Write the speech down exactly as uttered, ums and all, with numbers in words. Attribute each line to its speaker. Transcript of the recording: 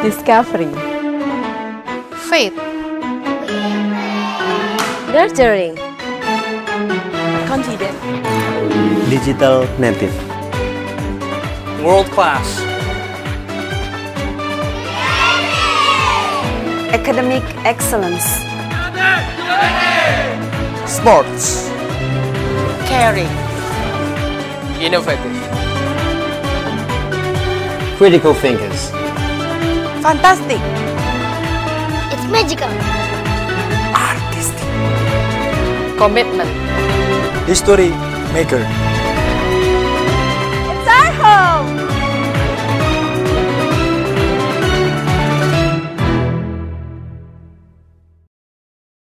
Speaker 1: Discovery.
Speaker 2: Faith.
Speaker 1: Nurturing. Confident.
Speaker 3: Digital native.
Speaker 4: World class.
Speaker 5: Academic excellence.
Speaker 4: Sports.
Speaker 2: Caring.
Speaker 4: Innovative.
Speaker 3: Critical thinkers.
Speaker 2: Fantastic.
Speaker 6: It's magical.
Speaker 4: Artistic.
Speaker 2: Commitment.
Speaker 4: History maker.